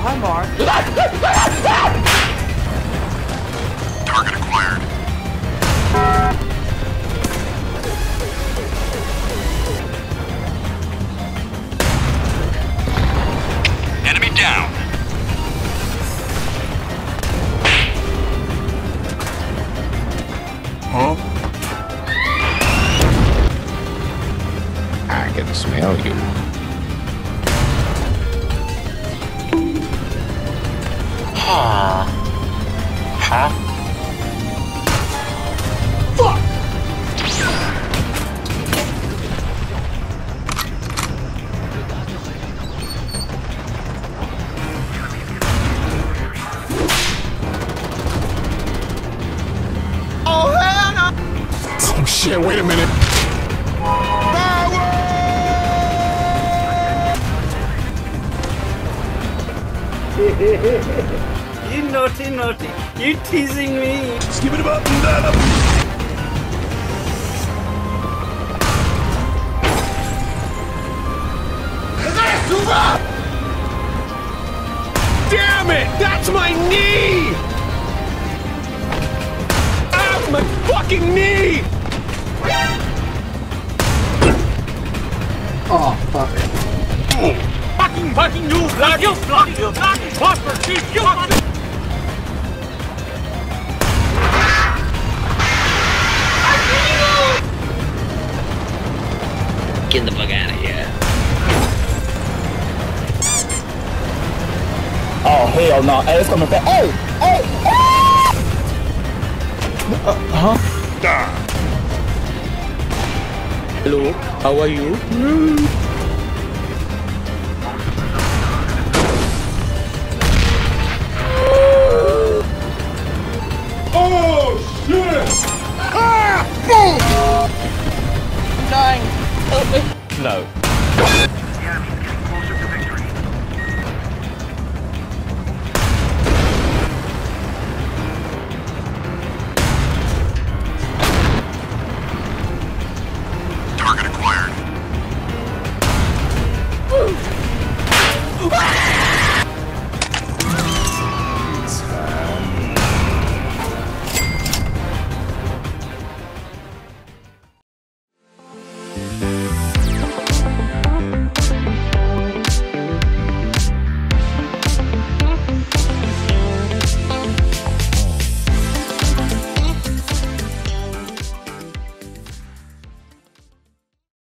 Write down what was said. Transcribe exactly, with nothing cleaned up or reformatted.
hi, Mark. Target acquired. Enemy down. Huh? I can smell you. Huh? Huh? Fuck! Oh, hell no! Oh shit, wait a minute. You naughty, naughty. You teasing me. Skip it up and down up. Damn it! That's my knee! Ah, my fucking knee! Oh, fuck. Fucking, fucking you! Blood, you blood, you blood! Prosper, chief, you blood! Get the fuck out of here. Oh, hell no. Hey, it's coming back. Hey! Hey! Hey! Uh, huh? Ah. Hello, how are you? Mm.